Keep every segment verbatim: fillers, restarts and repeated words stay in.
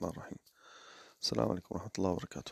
الرحمن الرحيم. السلام عليكم ورحمة الله وبركاته.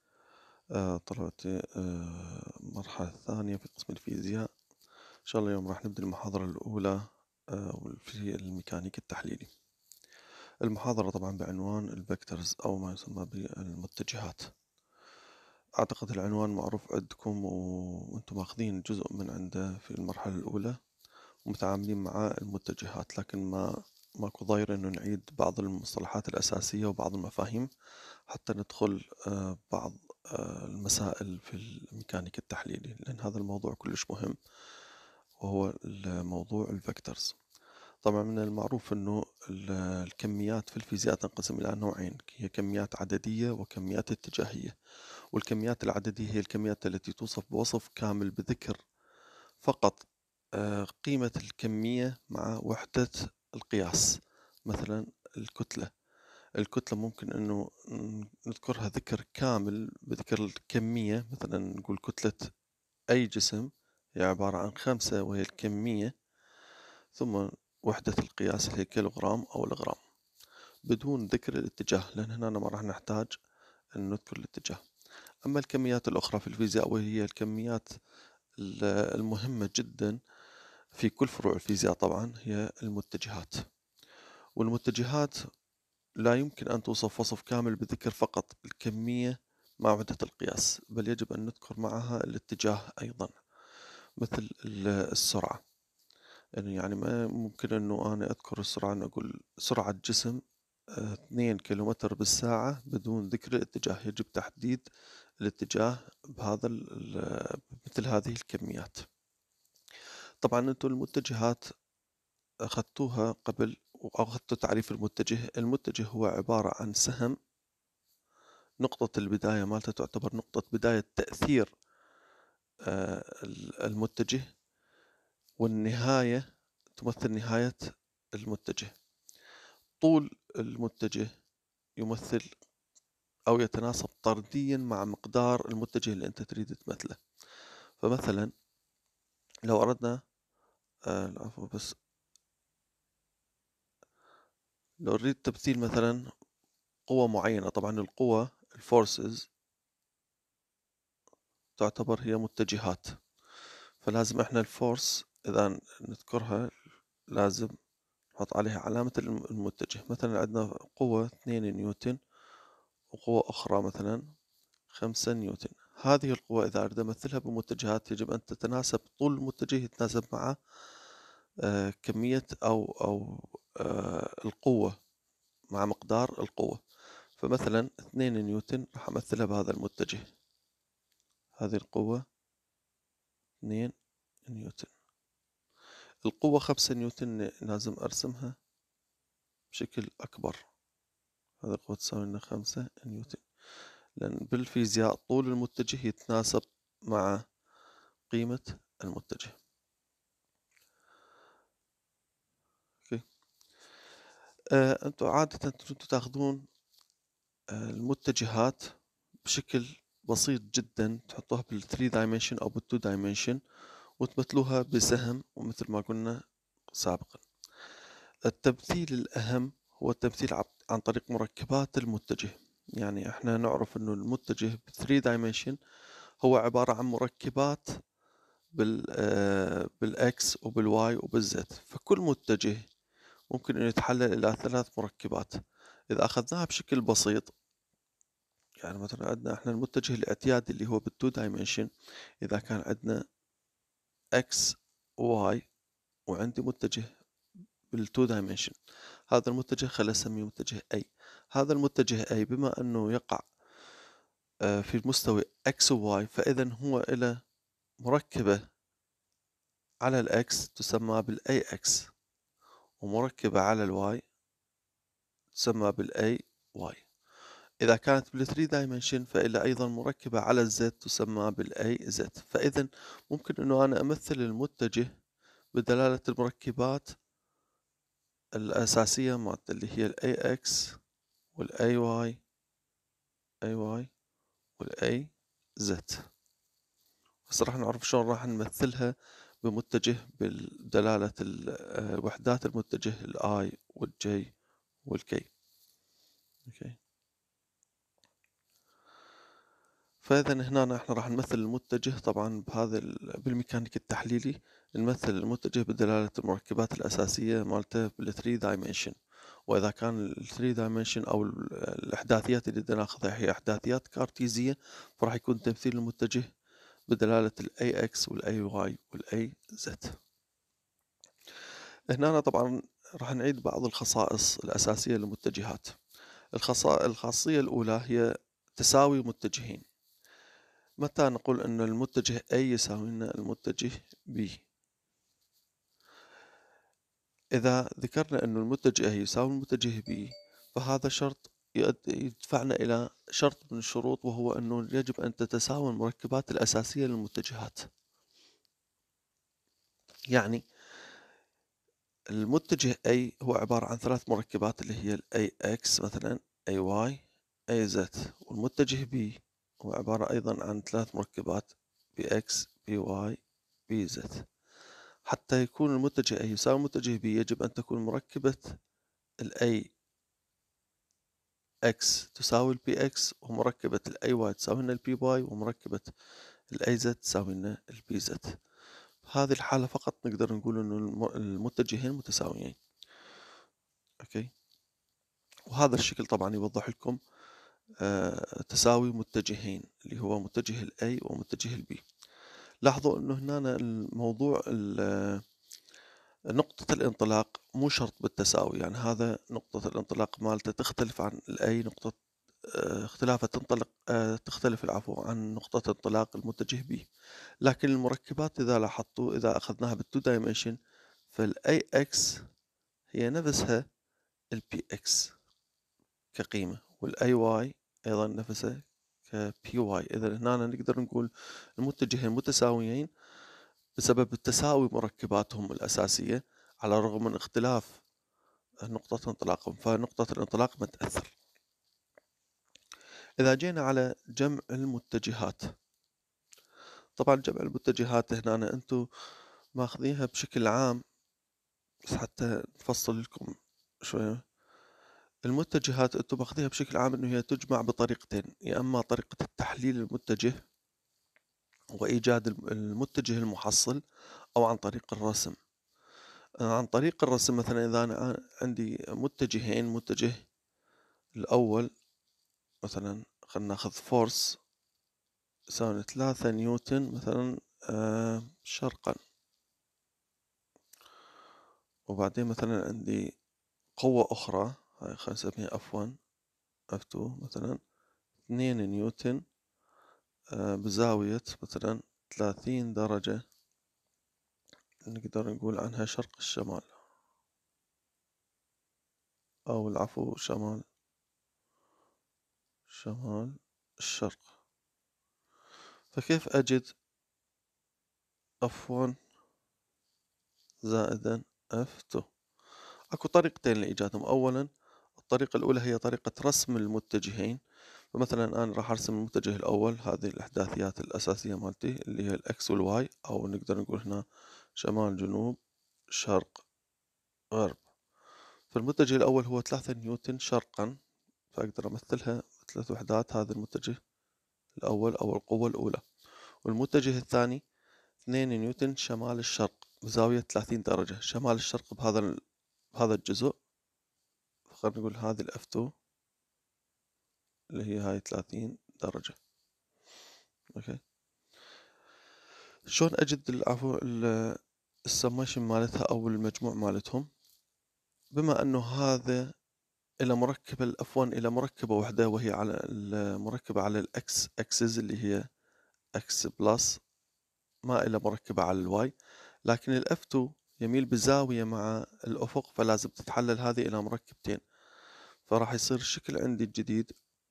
آه طلبتي آه المرحلة الثانية في قسم الفيزياء. إن شاء الله اليوم راح نبدأ المحاضرة الأولى آه في الميكانيك التحليلي. المحاضرة طبعا بعنوان الفيكتورز أو ما يسمى بالمتجهات. أعتقد العنوان معروف عندكم وأنتم ماخذين جزء من عنده في المرحلة الأولى ومتعاملين مع المتجهات، لكن ما ماكو ضاير إنه نعيد بعض المصطلحات الأساسية وبعض المفاهيم حتى ندخل آه، بعض آه، المسائل في الميكانيك التحليلي، لأن هذا الموضوع كلش مهم وهو الموضوع الفيكتورز. طبعا من المعروف أنه الكميات في الفيزياء تنقسم إلى نوعين، هي كميات عددية وكميات اتجاهية. والكميات العددية هي الكميات التي توصف بوصف كامل بذكر فقط آه، قيمة الكمية مع وحدة القياس. مثلا الكتلة الكتلة ممكن أنه نذكرها ذكر كامل بذكر الكمية، مثلا نقول كتلة أي جسم هي عبارة عن خمسة وهي الكمية، ثم وحدة القياس اللي هي كيلوغرام أو الغرام، بدون ذكر الاتجاه، لأن هنا ما راح نحتاج أن نذكر الاتجاه. أما الكميات الأخرى في الفيزياء وهي الكميات المهمة جدا في كل فروع الفيزياء طبعا هي المتجهات. والمتجهات لا يمكن أن توصف وصف كامل بذكر فقط الكمية مع وحدة القياس، بل يجب أن نذكر معها الاتجاه أيضا، مثل السرعة. يعني ما ممكن أنه أنا أذكر السرعة، أن أقول سرعة جسم اثنين كيلومتر بالساعة بدون ذكر الاتجاه. يجب تحديد الاتجاه بهذا مثل هذه الكميات. طبعا أنتم المتجهات أخذتوها قبل وأخذتوا تعريف المتجه. المتجه هو عبارة عن سهم، نقطة البداية مالته تعتبر نقطة بداية تأثير المتجه، والنهاية تمثل نهاية المتجه. طول المتجه يمثل أو يتناسب طرديا مع مقدار المتجه اللي أنت تريد تمثله. فمثلا لو أردنا العفو بس لو نريد تمثيل مثلا قوة معينة، طبعا القوة الفورسز تعتبر هي متجهات، فلازم احنا الفورس إذا نذكرها لازم نحط عليها علامة المتجه. مثلا عندنا قوة اثنين نيوتن وقوة أخرى مثلا خمسة نيوتن. هذه القوة إذا أريد أمثلها بمتجهات يجب أن تتناسب طول المتجه يتناسب مع آه كمية أو أو آه القوة مع مقدار القوة. فمثلا اثنين نيوتن راح أمثلها بهذا المتجه، هذه القوة اثنين نيوتن. القوة خمسة نيوتن لازم أرسمها بشكل أكبر، هذه القوة تساوي لنا خمسة نيوتن، لأن بالفيزياء طول المتجه يتناسب مع قيمة المتجه. أوكي. آه، أنتوا عادة أنتوا تاخذون آه، المتجهات بشكل بسيط جدا، تحطوها بالثري دايمنشن أو بالتو دايمنشن وتمثلوها بسهم، ومثل ما قلنا سابقا التمثيل الأهم هو التمثيل عن طريق مركبات المتجه. يعني احنا نعرف انه المتجه بالثري دايمنشن هو عبارة عن مركبات بال بالاكس وبالواي وبالزد، فكل متجه ممكن أن يتحلل إلى ثلاث مركبات. إذا أخذناها بشكل بسيط، يعني مثلا عندنا احنا المتجه الاعتيادي اللي هو بالتو دايمنشن، إذا كان عندنا اكس وواي وعندي متجه بالتو دايمنشن، هذا المتجه خلينا نسميه متجه A. هذا المتجه A بما أنه يقع في مستوى X و Y، فإذا هو إلى مركبة على الإكس تسمى بالأي إكس، ومركبة على الواي تسمى بالأي واي. إذا كانت بالثري دايمنشن فإلى أيضا مركبة على الزد تسمى بالأي زد. فإذا ممكن أنه أنا أمثل المتجه بدلالة المركبات الأساسية مالته اللي هي الأي إكس والأي واي أي واي والأي زد. بس راح نعرف شلون راح نمثلها بمتجه بدلالة وحدات المتجه الآي والجي والكي. اوكي. فإذا هنا احنا راح نمثل المتجه طبعا بهذا بالميكانيك التحليلي، نمثل المتجه بدلالة المركبات الأساسية مالته بالثري دايمنشن. وإذا كان الثري دايمنشن أو الإحداثيات اللي بدنا ناخذها هي إحداثيات كارتيزية، فراح يكون تمثيل المتجه بدلالة ال إيه إكس وال إيه واي وال إيه زد. هنا طبعا راح نعيد بعض الخصائص الأساسية للمتجهات. الخصائص الخاصية الأولى هي تساوي متجهين. متى نقول أن المتجه A يساوي لنا المتجه B؟ إذا ذكرنا أن المتجه A يساوي المتجه B، فهذا شرط يدفعنا إلى شرط من الشروط، وهو أنه يجب أن تتساوى المركبات الأساسية للمتجهات. يعني المتجه A هو عبارة عن ثلاث مركبات اللي هي ال إيه إكس مثلا، إيه واي، إيه زد. والمتجه B هو عبارة أيضا عن ثلاث مركبات بي إكس، بي واي، بي زد. حتى يكون المتجه A يساوي المتجه B يجب أن تكون مركبة ال A X تساوي ال بي إكس، ومركبة ال A Y تساوي لنا ال بي واي، ومركبة ال إيه زد تساوي لنا ال بي زد. هذه الحالة فقط نقدر نقول إنه المتجهين متساويين. أوكي. وهذا الشكل طبعا يوضح لكم آه تساوي متجهين، اللي هو متجه ال A ومتجه ال B. لاحظوا إنه هنا الموضوع نقطة الانطلاق مو شرط بالتساوي، يعني هذا نقطة الانطلاق مالته تختلف عن الأي نقطة آه، اختلافة تنطلق آه، تختلف العفو عن نقطة انطلاق المتجه B. لكن المركبات إذا لاحظتوا إذا أخذناها بالتو دايمنشن، فالأي إكس هي نفسها البي إكس كقيمة، والأي واي أيضا نفسها كبي واي. إذا هنا نقدر نقول المتجهين متساويين بسبب التساوي مركباتهم الأساسية، على الرغم من اختلاف نقطة انطلاقهم، فنقطة الانطلاق ما تأثر. إذا جينا على جمع المتجهات، طبعا جمع المتجهات هنا أنتم ماخذينها بشكل عام، بس حتى نفصل لكم شوية. المتجهات أنتم ماخذيها بشكل عام أنه هي تجمع بطريقتين، يا إما طريقة التحليل المتجه وإيجاد المتجه المحصل، أو عن طريق الرسم. عن طريق الرسم مثلا إذا أنا عندي متجهين، متجه الأول مثلا خلنا ناخذ فورس يساوي ثلاثة نيوتن مثلا آه شرقا، وبعدين مثلا عندي قوة أخرى هاي خلينا نسميها اف ون اف تو مثلا اثنين نيوتن آه بزاوية مثلا ثلاثين درجة، نقدر نقول عنها شرق الشمال، أو العفو شمال شمال الشرق. فكيف أجد اف ون زائدا اف تو؟ اكو طريقتين لإيجادهم. أولا الطريقة الأولى هي طريقة رسم المتجهين. فمثلا أنا راح أرسم المتجه الأول، هذه الإحداثيات الأساسية مالتي اللي هي الإكس والواي، أو نقدر نقول هنا شمال جنوب شرق غرب. فالمتجه الأول هو ثلاثة نيوتن شرقا، فأقدر أمثلها بثلاث وحدات، هذا المتجه الأول أو القوة الأولى. والمتجه الثاني اثنين نيوتن شمال الشرق بزاوية ثلاثين درجة، شمال الشرق بهذا بهذا الجزء، خلينا نقول هذه الإف تو اللي هي هاي ثلاثين درجة. اوكي. شلون اجد العفو السميشن مالتها او المجموع مالتهم؟ بما انه هذا الى مركبة الاف ون الى مركبة واحدة، وهي على المركبة على الاكس اكسس اللي هي اكس بلس، ما الى مركبة على الواي. لكن الاف تو يميل بزاوية مع الافق، فلازم تتحلل هذه الى مركبتين. فراح يصير الشكل عندي الجديد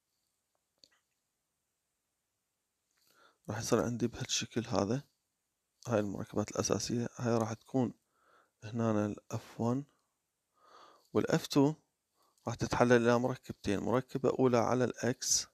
راح يصير عندي بهالشكل هذا. هاي المركبات الأساسية، هاي راح تكون هنا ال إف ون وال إف تو راح تتحلل إلى مركبتين، مركبة أولى على الإكس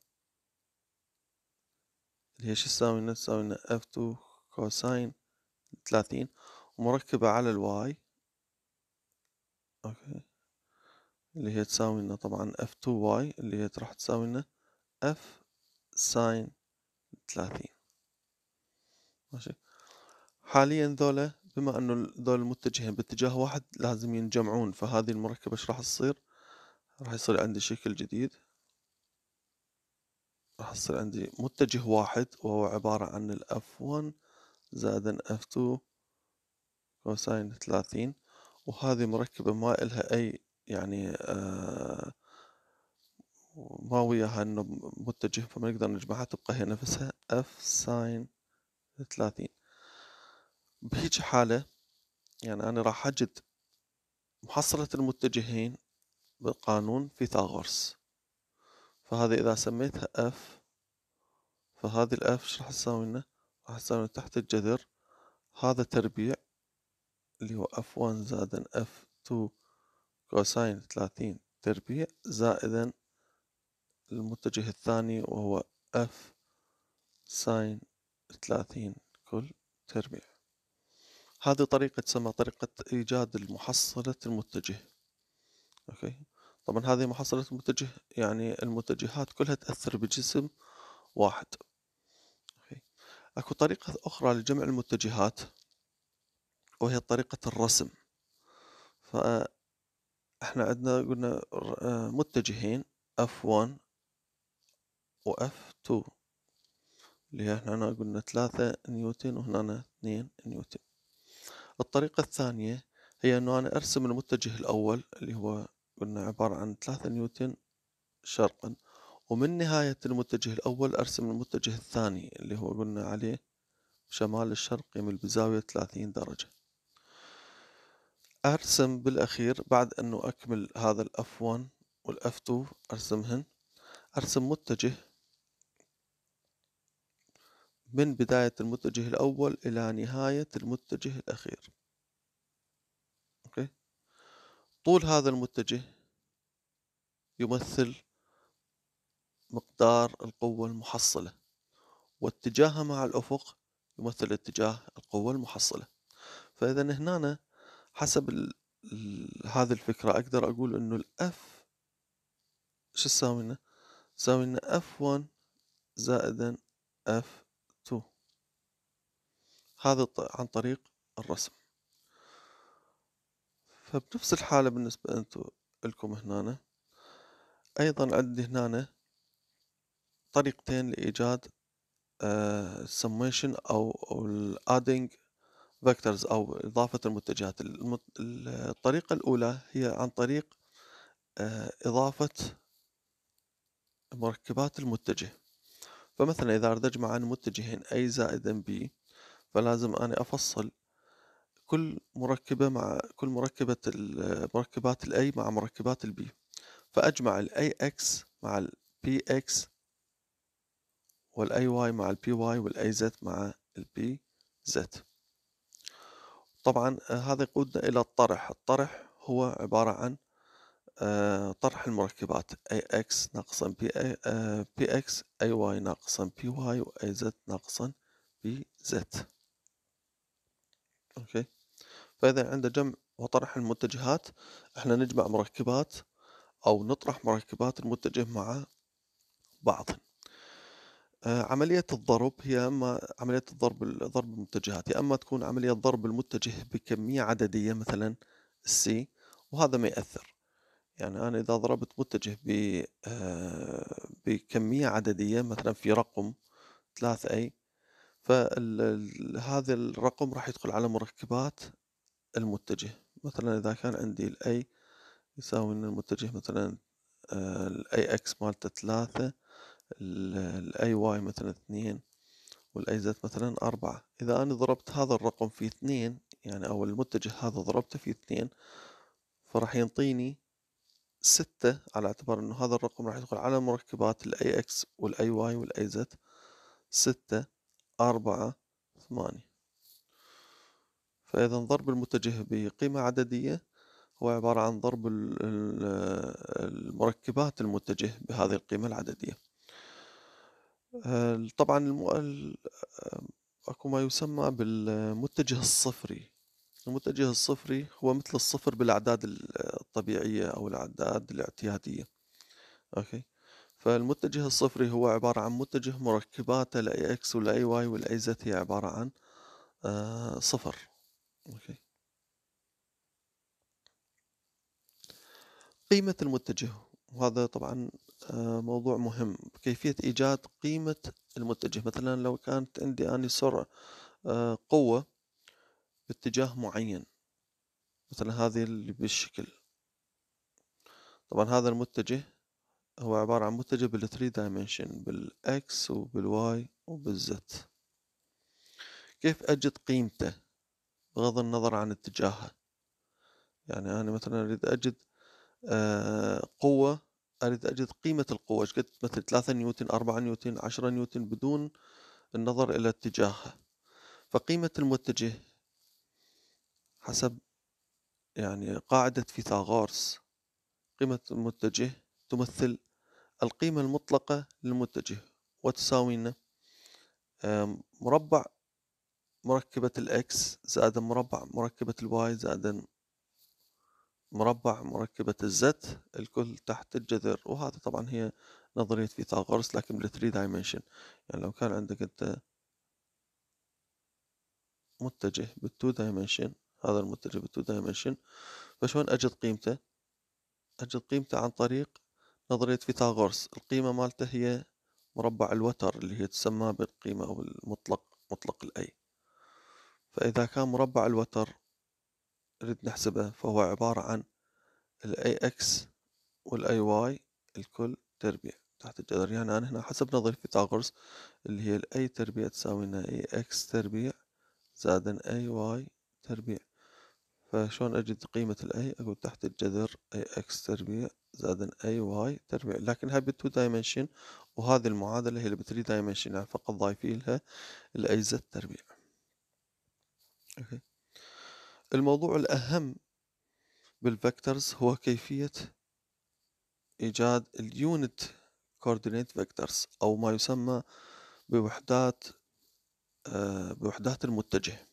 اللي هي شو تساوي لنا؟ تساوي لنا إف تو كوساين ثلاثين، ومركبة على الواي أوكي اللي هي تساوي لنا طبعا اف تو واي اللي هي راح تساوي لنا اف ساين ثلاثين. ماشي. حاليا ذولا بما انه ذول المتجهين باتجاه واحد لازم ينجمعون، فهذه المركبة ايش راح تصير؟ راح يصير عندي شكل جديد، راح يصير عندي متجه واحد وهو عبارة عن الاف ون زائد اف تو كوساين ثلاثين، وهذه مركبة ما إلها أي يعني آه ما وياها إنه متجه، فما نقدر نجمعها، تبقى هي نفسها اف ساين ثلاثين. بهيج حالة يعني أنا راح أجد محصلة المتجهين بقانون فيثاغورس، فهذه إذا سميتها اف، فهذه الاف ايش راح تساوي لنا؟ راح تساوي لنا تحت الجذر هذا تربيع اللي هو اف ون زائدا اف تو كوساين ثلاثين تربيع زائدا المتجه الثاني وهو اف ساين ثلاثين كل تربيع. هذه طريقة تسمى طريقة إيجاد المحصلة المتجه. أوكي. طبعا هذه محصلة المتجه يعني المتجهات كلها تأثر بجسم واحد. أوكي. أكو طريقة أخرى لجمع المتجهات وهي طريقة الرسم. فإحنا عندنا قلنا متجهين اف ون و اف تو اللي هي احنا هنا قلنا ثلاثة نيوتن وهنا اثنين نيوتن. الطريقة الثانية هي انه انا ارسم المتجه الاول اللي هو قلنا عبارة عن ثلاثة نيوتن شرقا، ومن نهاية المتجه الاول ارسم المتجه الثاني اللي هو قلنا عليه شمال الشرق يميل بزاوية ثلاثين درجة. ارسم بالاخير بعد انه اكمل هذا الاف ون والاف تو ارسمهن، ارسم متجه من بداية المتجه الأول إلى نهاية المتجه الأخير. أوكي. طول هذا المتجه يمثل مقدار القوة المحصلة، واتجاهها مع الأفق يمثل اتجاه القوة المحصلة. فإذا هنا حسب ال ال هذه الفكرة أقدر أقول إنه الأف شو تساوي لنا؟ تساوي لنا اف ون زائدا اف تو، هذا عن طريق الرسم. فبنفس الحالة بالنسبة أنتو لكم هنا أيضا عندي هنا طريقتين لإيجاد uh, summation أو, أو ال adding vectors أو إضافة المتجهات. المت... الطريقة الأولى هي عن طريق uh, إضافة مركبات المتجه. فمثلا إذا أريد أجمع عن متجهين A زائدا B، فلازم أنا أفصل كل مركبة مع كل مركبة مركبات ال A مع مركبات ال B، فأجمع ال إيه إكس مع ال بي إكس وال إيه واي مع ال بي واي وال إيه زد مع ال بي زد. طبعا هذا يقودنا إلى الطرح. الطرح هو عبارة عن طرح المركبات إيه إكس ناقصا بي إكس إيه واي ناقصا بي واي و إيه زد ناقصا بي زد. أوكي. فإذا عند جمع وطرح المتجهات احنا نجمع مركبات أو نطرح مركبات المتجه مع بعض. عملية الضرب هي أما عملية الضرب ضرب المتجهات، يا أما تكون عملية ضرب المتجه بكمية عددية مثلا السي، وهذا ما يأثر. يعني أنا إذا ضربت متجه ب بكمية عددية مثلا في رقم ثلاثة أي، فهذا الرقم راح يدخل على مركبات المتجه. مثلا إذا كان عندي الأي يساوي إن المتجه مثلا الأي إكس مالته ثلاثة، الأي واي مثلا اثنين، والأي زد مثلا أربعة. إذا أنا ضربت هذا الرقم في اثنين يعني أو المتجه هذا ضربته في اثنين، فراح ينطيني ستة، على اعتبار إنه هذا الرقم راح يدخل على مركبات الأي إكس والأي واي والأي زد. ستة أربعة ثمانية. فإذا ضرب المتجه بقيمة عددية هو عبارة عن ضرب المركبات المتجه بهذه القيمة العددية. طبعا اكو ما يسمى بالمتجه الصفري. المتجه الصفري هو مثل الصفر بالأعداد الطبيعية أو الأعداد الاعتيادية. أوكي. فالمتجه الصفري هو عبارة عن متجه مركباته لأي إكس ولأي واي والأي زد هي عبارة عن آه صفر. أوكي. قيمة المتجه، وهذا طبعا آه موضوع مهم، كيفية إيجاد قيمة المتجه. مثلا لو كانت عندي أنا سرعة آه قوة باتجاه معين، مثلا هذه اللي بالشكل، طبعا هذا المتجه هو عبارة عن متجه بالثري دايمنشن، بالإكس وبالواي وبالزد. كيف أجد قيمته بغض النظر عن اتجاهه؟ يعني أنا مثلا أريد أجد آه قوة، أريد أجد قيمة القوة إيش قد، مثل ثلاثة نيوتن، أربعة نيوتن، عشرة نيوتن، بدون النظر إلى اتجاهها. فقيمة المتجه حسب يعني قاعدة فيثاغورس، قيمة المتجه تمثل القيمة المطلقة للمتجه، وتساوي لنا مربع مركبة الإكس زائد مربع مركبة الواي زائد مربع مركبة الزد، الكل تحت الجذر. وهذا طبعا هي نظرية فيثاغورس لكن بالثري دايمنشن. يعني لو كان عندك انت متجه بالتو دايمنشن، هذا المتجه بالتو دايمنشن، فشون أجد قيمته؟ أجد قيمته عن طريق نظرية فيثاغورس. القيمة مالته هي مربع الوتر اللي هي تسمى بالقيمة أو المطلق، مطلق الأي. فإذا كان مربع الوتر نريد نحسبه، فهو عبارة عن الاي اكس والاي واي الكل تربيع تحت الجذر. يعني أنا هنا حسب نظرية فيثاغورس اللي هي الاي تربيع تساوي لنا اي اكس تربيع زائد اي واي تربيع. فشون أجد قيمة الاي؟ أقول تحت الجذر اي اكس تربيع زائد اي واي تربيع، لكن هاي بالتو دايمنشن، وهذه المعادلة هي اللي بالثري دايمنشن، يعني فقط ضايفين لها الاي زد تربيع. أوكي. الموضوع الأهم بالفيكتورز هو كيفية إيجاد اليونت كوردينيت فيكتورز، أو ما يسمى بوحدات آه بوحدات المتجه.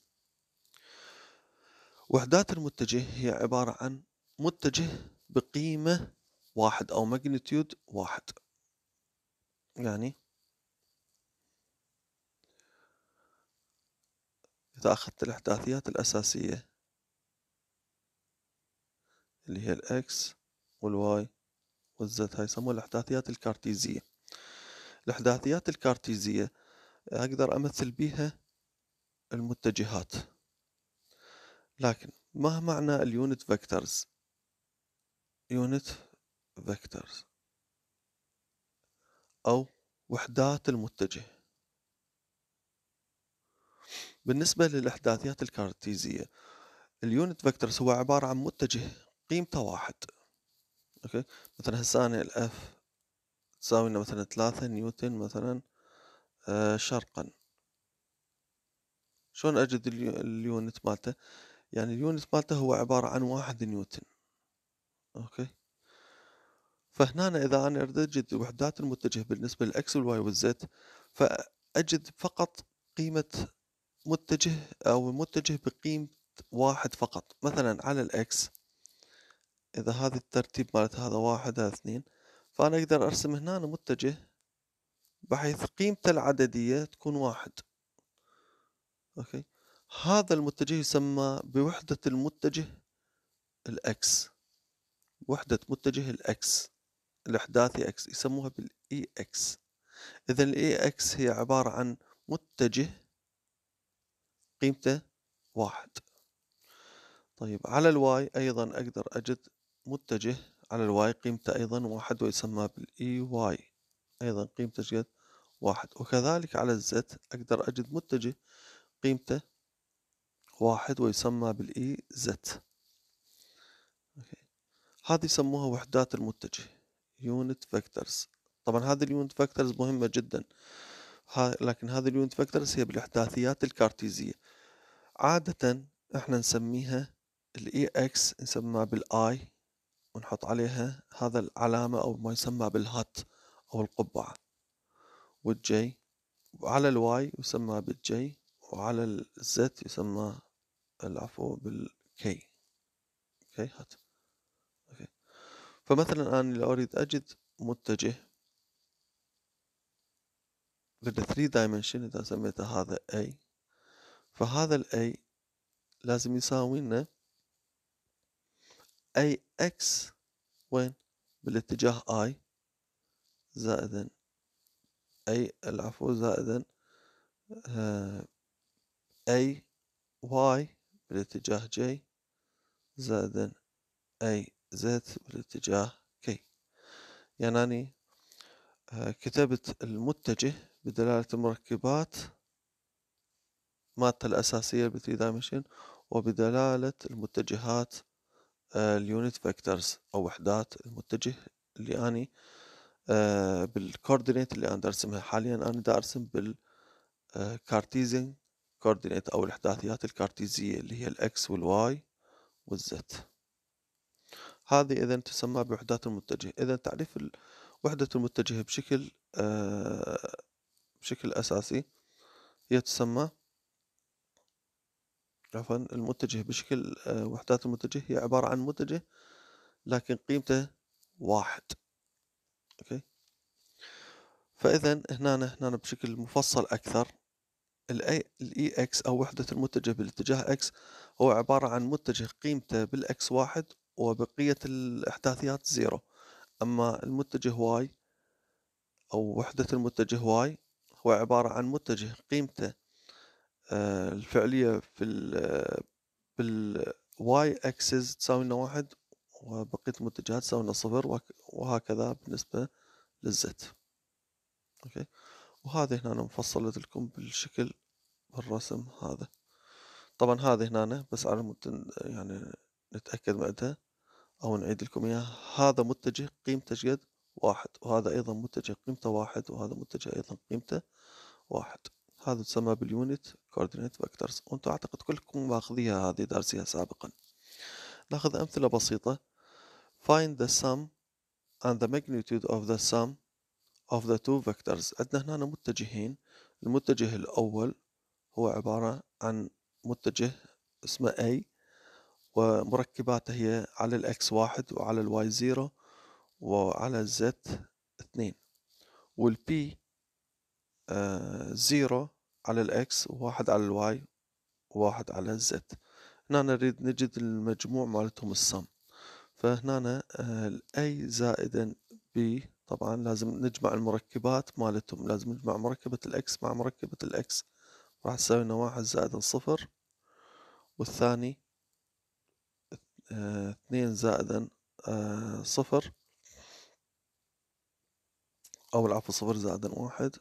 وحدات المتجه هي عبارة عن متجه بقيمة واحد أو ماجنتيود واحد. يعني إذا أخذت الإحداثيات الأساسية اللي هي الإكس والواي والزد، هاي يسموها الإحداثيات الكارتيزية. الإحداثيات الكارتيزية أقدر أمثل بيها المتجهات. لكن ما معنى اليونت فيكتورز؟ يونت فيكتورز أو وحدات المتجه. بالنسبة للإحداثيات الكارتيزية، اليونت فيكتورز هو عبارة عن متجه قيمته واحد. أوكي. مثلا هسه أنا الأف تساوي لنا مثلا ثلاثة نيوتن مثلا آه شرقا. شلون أجد اليونت مالته؟ يعني اليونت مالته هو عبارة عن واحد نيوتن. أوكي. فهنا إذا أنا أريد أجد وحدات المتجه بالنسبة للإكس والواي والزد، فأجد فقط قيمة متجه أو متجه بقيمة واحد فقط. مثلا على الإكس، إذا هذا الترتيب مالت هذا واحد هذا اثنين، فأنا أقدر أرسم هنا متجه بحيث قيمته العددية تكون واحد. أوكي. هذا المتجه يسمى بوحدة المتجه الإكس، وحدة متجه الإكس الإحداثي إكس، يسموها بالإي إكس. إذا الإي إكس هي عبارة عن متجه قيمته واحد. طيب على الواي أيضا أقدر أجد متجه على الواي قيمته أيضا واحد، ويسمى بالإي واي، أيضا قيمته شقد واحد. وكذلك على الزد أقدر أجد متجه قيمته واحد ويسمى بالإي زد. هذه يسموها وحدات المتجه، يونت فيكتورز. طبعا هذه اليونت فيكتورز مهمة جدا، لكن هذه اليونت فيكتورز هي بالإحداثيات الكارتيزية. عادة احنا نسميها الاي اكس نسميها بالاي، ونحط عليها هذا العلامة أو ما يسمى بالهات أو القبعة، والجي. وعلى الواي يسمى بالجي، وعلى الزد يسمى العفو بالكي. اوكي هات. اوكي. فمثلا أنا لو أريد أجد متجه بال three dimension، إذا سميته هذا A، فهذا ال A لازم يساوي لنا أي X وين؟ بالاتجاه I زائدا أي العفو زائدا آه أي Y بالاتجاه J زائدا أي Z بالاتجاه K. يعني أني آه كتبت المتجه بدلالة المركبات مالته الأساسية بالثري دايمنشن، وبدلالة المتجهات آه اليونت فيكتورز أو وحدات المتجه اللي أني آه بالكوردينيت اللي أنا أرسمها حاليا. أنا دا أرسم بالكارتيزيان كوردينيت أو الإحداثيات الكارتيزية اللي هي الإكس والواي والزد. هذه إذا تسمى بوحدات المتجه. إذا تعريف وحدة المتجه بشكل آه بشكل أساسي هي تسمى عفوا المتجه بشكل آه وحدات المتجه هي عبارة عن متجه لكن قيمته واحد. أوكي. فإذا هنا هنا بشكل مفصل أكثر، ال Ex أو وحدة المتجه بالاتجاه X هو عبارة عن متجه قيمته بالإكس واحد وبقية الإحداثيات زيرو. أما المتجه Y أو وحدة المتجه Y هو عبارة عن متجه قيمته آه الفعلية في ال بال Y axis تساوي لنا واحد وبقية المتجهات تساوي لنا صفر، وهكذا بالنسبة للزد. أوكي. وهذه هنا مفصلة لكم بالشكل بالرسم هذا. طبعا هذه هنا بس على ممكن يعني نتأكد بعدها أو نعيد لكم إياها. هذا متجه قيمته شقد واحد، وهذا أيضا متجه قيمته واحد، وهذا متجه أيضا قيمته واحد. هذا تسمى باليونت كوردينيت فيكتورز، وأنتم أعتقد كلكم ماخذيها هذه دارسيها سابقا. ناخذ أمثلة بسيطة. Find the sum and the magnitude of the sum of the two vectors. عندنا هنا متجهين. المتجه الأول هو عبارة عن متجه اسمه A، ومركباته هي على الإكس واحد وعلى الواي زيرو وعلى الزد اثنين، والبي آه زيرو على الإكس وواحد على الواي وواحد على الزد. هنا نريد نجد المجموع مالتهم السم. فهنا آه الأي زائدا بي طبعا لازم نجمع المركبات مالتهم. لازم نجمع مركبة الإكس مع مركبة الإكس، راح تساوي لنا واحد زائدا صفر، والثاني آه اثنين زائدا آه صفر، أو العفو صفر زائدا واحد،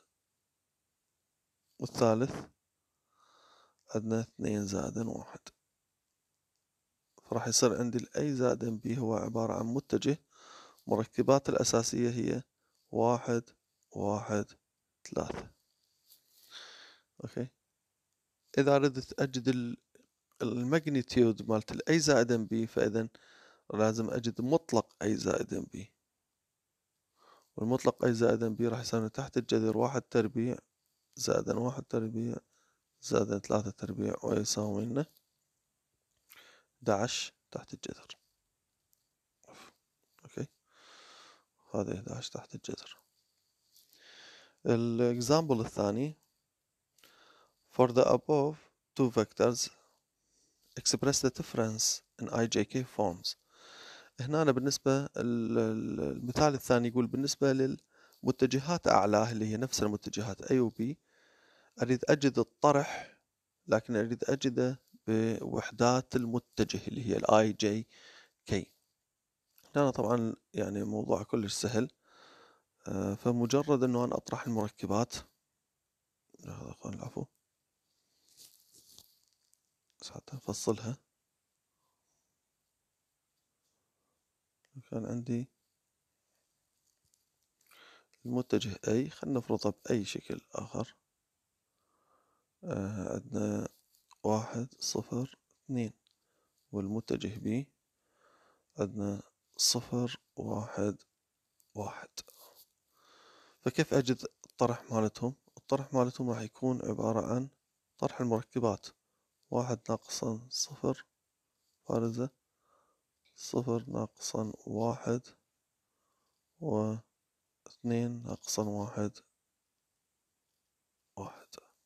والثالث عندنا اثنين زائدا واحد. فراح يصير عندي الأي زائدا بي هو عبارة عن متجه مركبات الأساسية هي واحد واحد ثلاثة. أوكي. إذا أردت أجد الماجنتيود مالت الأي زائدا بي، فإذا لازم أجد مطلق أي زائدا بي، والمطلق أي زائدا بي راح يساوي تحت الجذر واحد تربيع زائدا واحد تربيع زائدا ثلاثة تربيع، ويساوي لنا أحد عشر تحت الجذر. أوكي. هذا أحد عشر تحت الجذر. الإكزامبل الثاني. For the above two vectors express the difference in I J K forms. هنا أنا بالنسبة المثال الثاني يقول بالنسبة للمتجهات أعلاه اللي هي نفس المتجهات A و B، أريد أجد الطرح، لكن أريد أجده بوحدات المتجه اللي هي ال I J K. هنا طبعا يعني موضوع كلش سهل. فمجرد أنه أنا أطرح المركبات، هذا العفو بس حتى نفصلها. كان عندي المتجه A، خلنا نفرضه بأي شكل آخر. آه عندنا واحد صفر اثنين، والمتجه B عندنا صفر واحد واحد. فكيف أجد الطرح مالتهم؟ الطرح مالتهم راح يكون عبارة عن طرح المركبات واحد ناقصا صفر فارزة، صفر ناقصا واحد، واثنين ناقصا واحد واحد.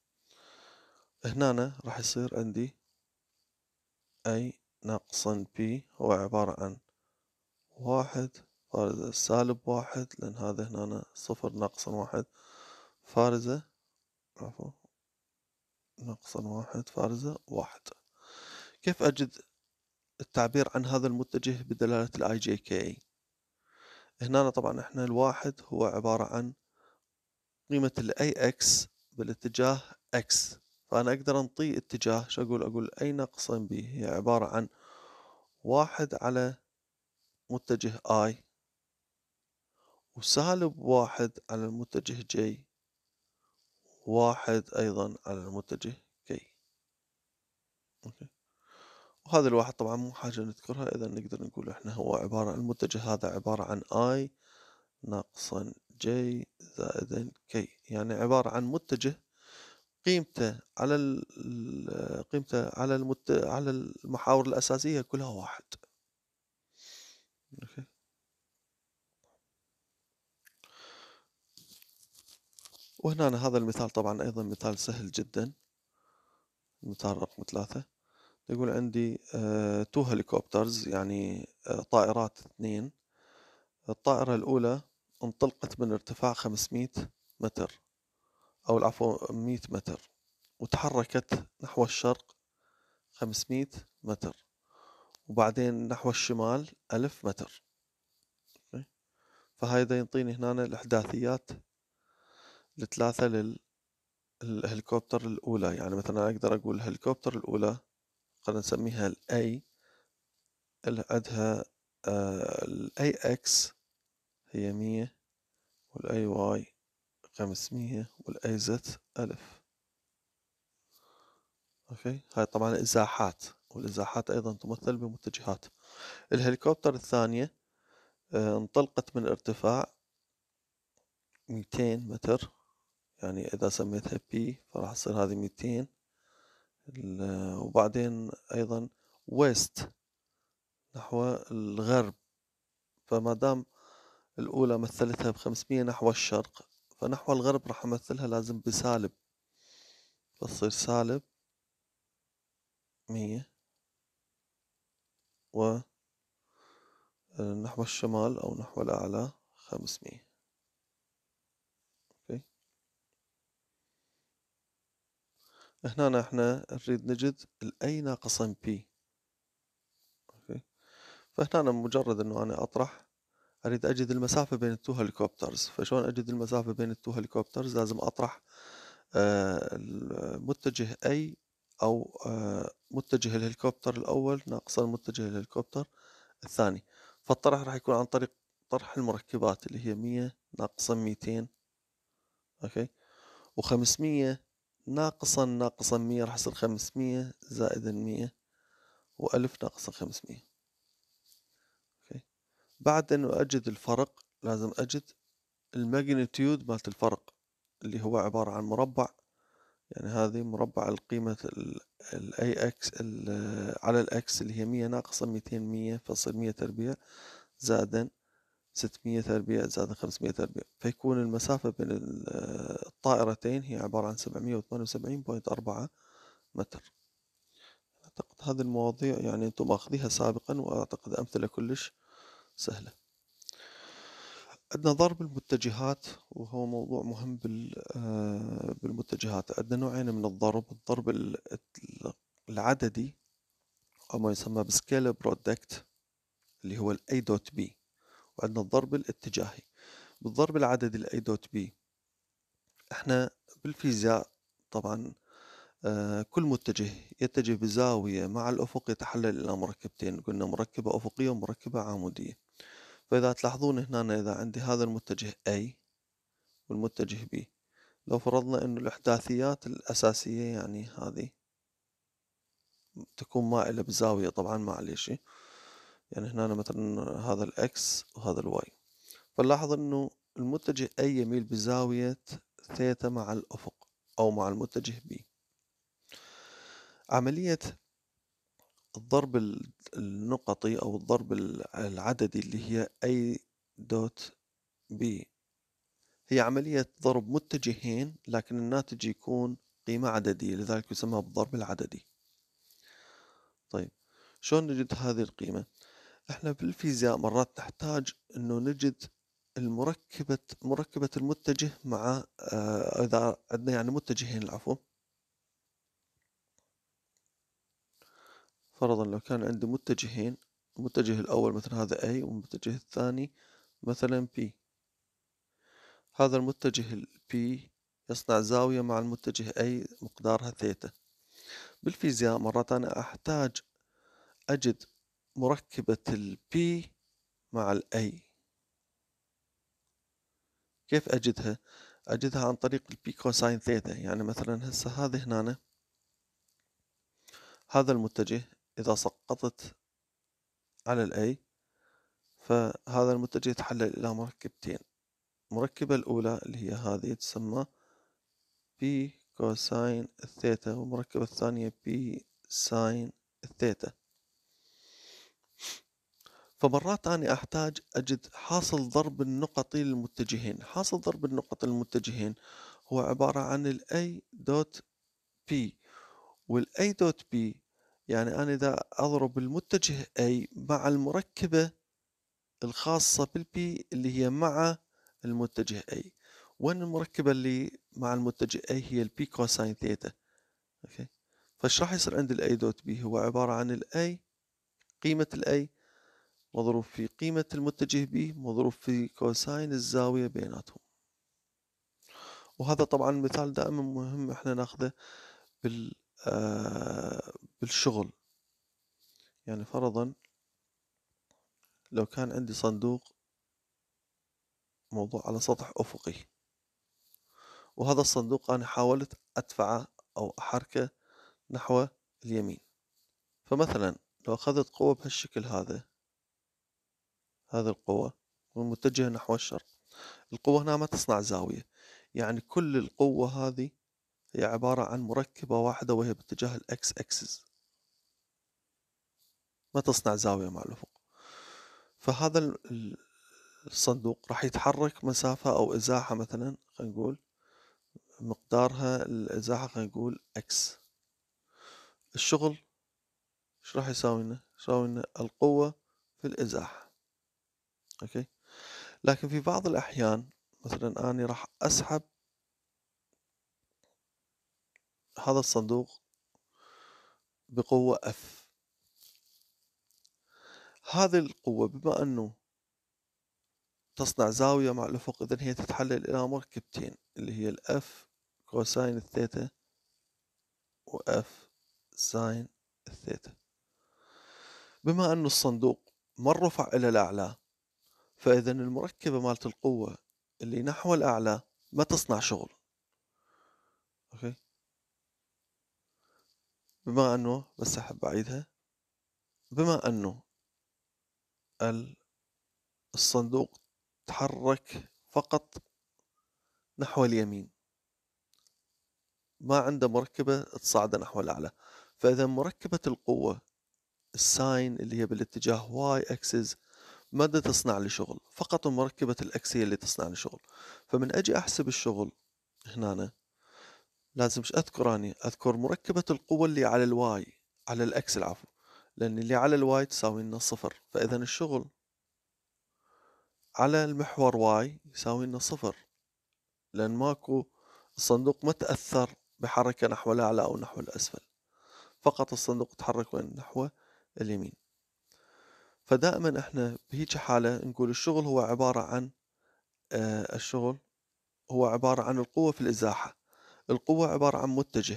هنا راح يصير عندي A ناقصا B هو عبارة عن واحد فارزة سالب واحد، لأن هذا هنا صفر ناقصا واحد فارزة، عفوا ناقصا واحد فارزة واحد. كيف أجد التعبير عن هذا المتجه بدلالة ال I J K؟ هنا طبعا احنا الواحد هو عبارة عن قيمة ال A X بالاتجاه X، فأنا أقدر أنطي اتجاه، شو أقول؟ أقول A ناقصا B هي عبارة عن واحد على متجه I، وسالب واحد على المتجه J، واحد أيضا على المتجه K. أوكي. وهذا الواحد طبعا مو حاجة نذكرها، إذا نقدر نقول إحنا هو عبارة عن المتجه هذا عبارة عن I ناقصا J زائدا K، يعني عبارة عن متجه قيمته على ال قيمته على المت على المحاور الأساسية كلها واحد. أوكي. وهنا هذا المثال طبعا أيضا مثال سهل جدا، مثال رقم ثلاثة. يقول عندي تو هليكوبترز، يعني آه طائرات اثنين. الطائرة الأولى انطلقت من ارتفاع خمسمئة متر، أو العفو مئة متر، وتحركت نحو الشرق خمسمئة متر، وبعدين نحو الشمال ألف متر. فهذا ينطيني هنا الإحداثيات الثلاثة للهليكوبتر الأولى. يعني مثلا أقدر أقول الهليكوبتر الأولى خلينا نسميها ال A، اللي عندها ال A X هي مية، وال A Y خمسمية، وال A Z ألف. أوكي، هاي طبعا إزاحات، والإزاحات أيضا تمثل بمتجهات. الهليكوبتر الثانية آه، انطلقت من ارتفاع مئتين متر، يعني إذا سميتها P فراح تصير هذه مئتين، وبعدين أيضا ويست نحو الغرب، فما دام الأولى مثلتها بخمسمية نحو الشرق، فنحو الغرب راح أمثلها لازم بسالب، فتصير سالب مية، ونحو الشمال أو نحو الأعلى خمسمية. أوكي. هنا احنا نريد نجد ال A ناقصا P. أوكي. فهنا مجرد انه انا اطرح، اريد اجد المسافة بين التو هليكوبترز. فشلون اجد المسافة بين التو هليكوبترز؟ لازم اطرح آه المتجه A، او آه متجه الهليكوبتر الاول ناقص المتجه الهليكوبتر الثاني. فالطرح راح يكون عن طريق طرح المركبات اللي هي مية ناقصا ميتين، اوكي، وخمسمية ناقصا ناقصا مية راح يصير خمسمية زائدا مية، وألف ناقصا خمسمية. اوكي. بعد انه اجد الفرق لازم اجد الماجنتيود مالت الفرق، اللي هو عبارة عن مربع، يعني هذه مربع القيمة ال A X على ال X اللي هي مية ناقصا ميتين، مية فصل مية تربيع زائدا ستمية تربيع زائدا خمسمية تربيع، فيكون المسافة بين الطائرتين هي عبارة عن سبعمية وثمانية وسبعين فاصلة أربعة متر. أعتقد هذه المواضيع يعني أنتم أخذيها سابقا، وأعتقد أمثلة كلش سهلة. عندنا ضرب المتجهات، وهو موضوع مهم بالمتجهات. عندنا نوعين من الضرب: الضرب العددي أو ما يسمى بسكيلر برودكت اللي هو ال A دوت B، وعندنا الضرب الاتجاهي. بالضرب العددي ال A دوت B احنا بالفيزياء طبعا آه كل متجه يتجه بزاوية مع الأفق يتحلل إلى مركبتين، قلنا مركبة أفقية ومركبة عمودية. فإذا تلاحظون هنا إذا عندي هذا المتجه A والمتجه B، لو فرضنا أن الإحداثيات الأساسية يعني هذه تكون مائلة بزاوية، طبعا معليش، يعني هنا مثلا هذا الإكس وهذا الواي، فنلاحظ أنه المتجه A يميل بزاوية ثيتا مع الأفق أو مع المتجه B. عملية الضرب ال- النقطي أو الضرب ال- العددي اللي هي A دوت B هي عملية ضرب متجهين، لكن الناتج يكون قيمة عددية، لذلك يسمى بالضرب العددي. طيب، شلون نجد هذه القيمة؟ احنا بالفيزياء مرات نحتاج انه نجد المركبة مركبة المتجه مع آه اذا عندنا يعني متجهين، العفو. فرضا لو كان عندي متجهين، المتجه الاول مثلا هذا A والمتجه الثاني مثلا P، هذا المتجه ال P يصنع زاوية مع المتجه A مقدارها ثيتا. بالفيزياء مرات انا احتاج اجد مركبة ال P مع ال A. كيف أجدها؟ أجدها عن طريق البي كوساين ثيتا. يعني مثلا هسه هذه هنا، هذا المتجه إذا سقطت على الأي، فهذا المتجه يتحلل إلى مركبتين. المركبة الأولى اللي هي هذه تسمى بي كوساين الثيتا، والمركبة الثانية بي ساين الثيتا. فمرات أنا أحتاج أجد حاصل ضرب النقطي للمتجهين. حاصل ضرب النقط المتجهين هو عبارة عن ال A دوت P، وال A دوت B يعني أنا إذا أضرب المتجه A مع المركبة الخاصة بال P اللي هي مع المتجه A. وين المركبة اللي مع المتجه A؟ هي ال P كوساين ثيتا. أوكي، فايش راح يصير عند ال A دوت B؟ هو عبارة عن ال A، قيمة ال A مضروب في قيمة المتجه B مضروب في كوساين الزاوية بيناتهم. وهذا طبعا مثال دائما مهم احنا ناخذه بال آه بالشغل. يعني فرضا لو كان عندي صندوق موضوع على سطح أفقي، وهذا الصندوق أنا حاولت أدفعه أو أحركه نحو اليمين، فمثلا لو أخذت قوة بهالشكل هذا، هذه القوة والمتجهة نحو الشرق، القوة هنا ما تصنع زاوية. يعني كل القوة هذه هي عبارة عن مركبة واحدة وهي باتجاه الإكس أكسس، ما تصنع زاوية مع الأفق. فهذا ال- الصندوق راح يتحرك مسافة أو إزاحة، مثلا خلينا نقول مقدارها الإزاحة خلينا نقول إكس. الشغل ايش راح يساوي لنا؟ يساوي لنا القوة في الإزاحة. اوكي، لكن في بعض الأحيان مثلا أنا راح أسحب هذا الصندوق بقوة F. هذه القوة بما أنه تصنع زاوية مع الأفق، إذن هي تتحلل إلى مركبتين اللي هي الأف كوساين الثيتا وأف ساين الثيتا. بما أنه الصندوق مر رفع إلى الأعلى، فإذا المركبة مالت القوة اللي نحو الأعلى ما تصنع شغل. أوكي، بما أنه، بس أحب أعيدها، بما أنه الصندوق تحرك فقط نحو اليمين، ما عنده مركبة تصعد نحو الأعلى، فإذا مركبة القوة الساين اللي هي بالاتجاه واي اكسس ما دا تصنع لي شغل، فقط مركبة الاكس هي اللي تصنع لي شغل. فمن أجي أحسب الشغل هنا لازم ايش أذكر؟ أني أذكر مركبة القوة اللي على الواي، على الأكس العفو، لأن اللي على الواي تساوي لنا صفر، فإذا الشغل على المحور واي يساوي لنا صفر، لأن ماكو، الصندوق ما تأثر بحركة نحو الأعلى أو نحو الأسفل، فقط الصندوق تحرك وين؟ نحو اليمين. فدائما احنا بهيج حالة نقول الشغل هو عبارة عن آه الشغل هو عبارة عن القوة في الإزاحة. القوة عبارة عن متجه،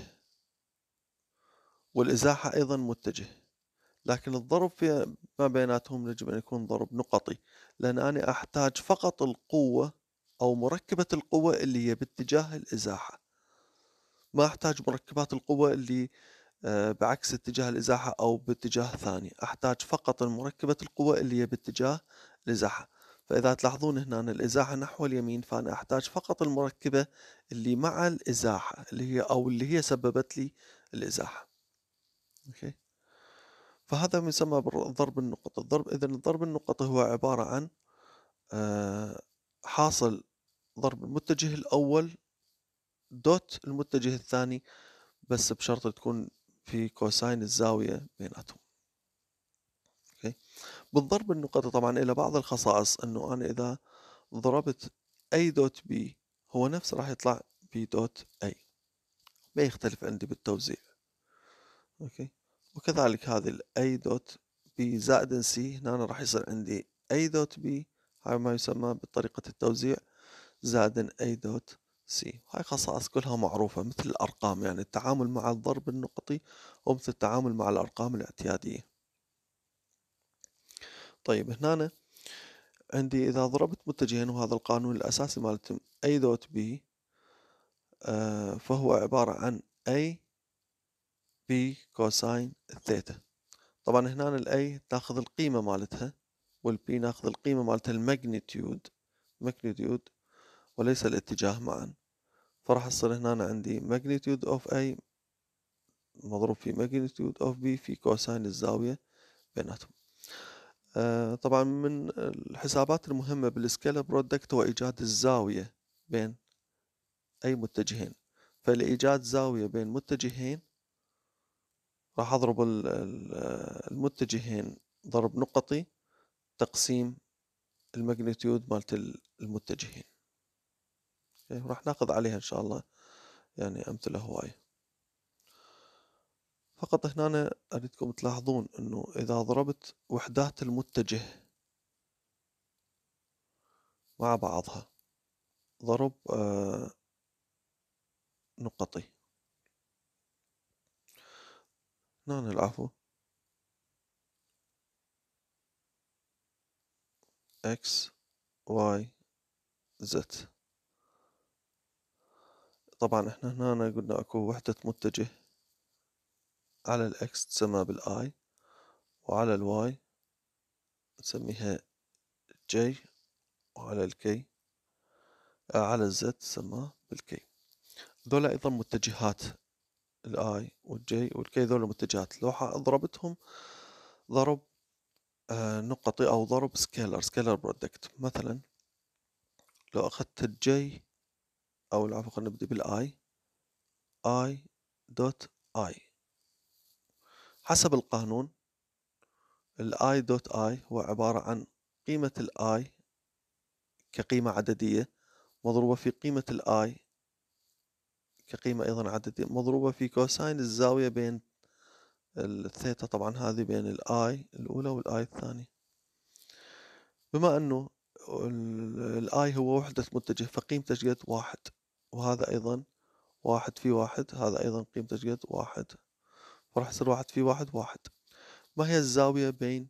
والإزاحة أيضا متجه، لكن الضرب في ما بيناتهم يجب أن يكون ضرب نقطي، لأن أنا أحتاج فقط القوة أو مركبة القوة اللي هي باتجاه الإزاحة، ما أحتاج مركبات القوة اللي آه، بعكس اتجاه الإزاحة أو باتجاه ثاني. أحتاج فقط مركبة القوة اللي هي باتجاه الإزاحة. فإذا تلاحظون هنا أن الإزاحة نحو اليمين، فأنا أحتاج فقط المركبة اللي مع الإزاحة اللي هي أو اللي هي سببت لي الإزاحة. أوكي. فهذا ما يسمى بالضرب النقطي. الضرب إذن الضرب النقطي هو عبارة عن آه، حاصل ضرب المتجه الأول دوت المتجه الثاني، بس بشرط تكون في كوساين الزاوية بيناتهم. أوكي. بالضرب النقطي طبعا إلى بعض الخصائص، أنه أنا إذا ضربت A دوت B هو نفس راح يطلع B دوت A، ما يختلف عندي بالتوزيع. أوكي. وكذلك هذه ال A دوت B زائد C هنا أنا راح يصير عندي A دوت B، هاي ما يسمى بطريقة التوزيع، زائد A دوت C. هاي خصائص كلها معروفة مثل الأرقام، يعني التعامل مع الضرب النقطي هو مثل التعامل مع الأرقام الاعتيادية. طيب هنا عندي إذا ضربت متجهين، وهذا القانون الأساسي مالتهم A دوت B آه فهو عبارة عن A B كوساين الثيتا. طبعا هنا ال A تاخذ القيمة مالتها، وال B ناخذ القيمة مالتها الماجنتيود ماجنتيود وليس الاتجاه معا. فراح يصير هنا عندي magnitude of A مضروب في magnitude of B في كوساين الزاوية بيناتهم. آه طبعا من الحسابات المهمة بالسكيلر برودكت هو إيجاد الزاوية بين أي متجهين. فلإيجاد زاوية بين متجهين راح أضرب المتجهين ضرب نقطي تقسيم الماجنتيود مالت المتجهين. راح ناخذ عليها إن شاء الله يعني أمثلة هواية. فقط هنا أريدكم تلاحظون أنه إذا ضربت وحدات المتجه مع بعضها ضرب آه نقطي، هنا العفو x y z. طبعا احنا هنا قلنا اكو وحدة متجه، على الاكس تسمى بالاي، وعلى الواي نسميها j، وعلى الكي آه على الزد تسمى بالكي. ذولا ايضا متجهات، الاي والجي والكي ذولا متجهات، لو ضربتهم ضرب آه نقطي او ضرب سكيلر سكيلر برودكت. مثلا لو اخذت الجي او العفو خلينا نبدأ بالاي i دوت i، حسب القانون ال i دوت i هو عبارة عن قيمة ال i كقيمة عددية مضروبة في قيمة ال i كقيمة أيضا عددية مضروبة في كوساين الزاوية بين الثيتا، طبعا هذه بين ال i الأولى وال i الثانية. بما أنه ال i هو وحدة متجه فقيمته قد واحد، وهذا أيضا واحد في واحد، هذا أيضا قيمته قد واحد، فراح يصير واحد في واحد واحد. ما هي الزاوية بين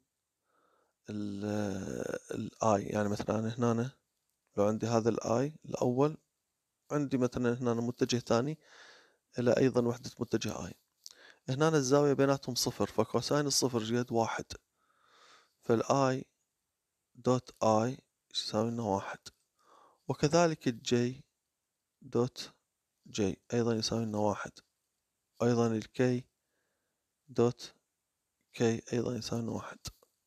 ال I؟ يعني مثلا أنا هنا لو عندي هذا ال I الأول، عندي مثلا هنا متجه ثاني إلى أيضا وحدة متجه I، هنا الزاوية بيناتهم صفر، فكوساين الصفر قد واحد، فال I دوت I يساوي لنا واحد. وكذلك ال J دوت J أيضا يساوي لنا واحد، أيضا ال K دوت K أيضا يساوي لنا واحد.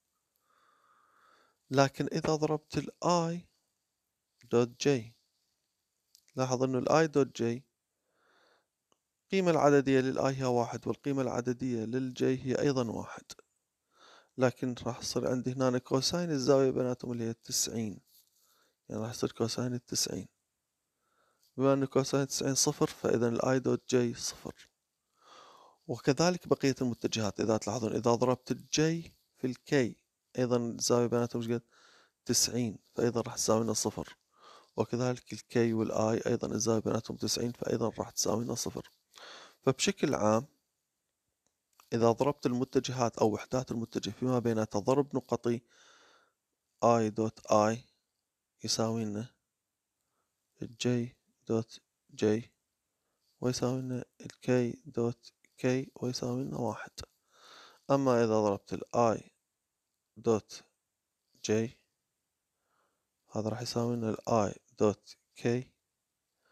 لكن إذا ضربت ال I دوت J، لاحظ أنه ال I دوت J القيمة العددية لل I هي واحد، والقيمة العددية لل J هي أيضا واحد، لكن راح يصير عندي هنا كوساين الزاوية بيناتهم اللي هي التسعين، يعني راح يصير كوساين التسعين. بما أن كوساين التسعين صفر، فإذا ال I دوت J صفر. وكذلك بقية المتجهات، إذا تلاحظون إذا ضربت ال J في ال K أيضا الزاوية بيناتهم ايش قد؟ تسعين، فأيضا راح تساوي لنا صفر. وكذلك ال K وال I أيضا الزاوية بيناتهم تسعين، فأيضا راح تساوي لنا صفر. فبشكل عام إذا ضربت المتجهات أو وحدات المتجه فيما بيناتها ضرب نقطي، I دوت I يساوي لنا J دوت J ويساوي لنا K دوت K ويساوي لنا واحد. أما إذا ضربت ال I دوت J هذا راح يساوي لنا ال I دوت K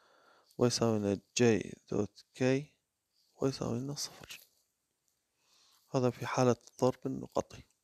ويساوي لنا J دوت K ويساوي لنا صفر. هذا في حالة ضرب النقطي.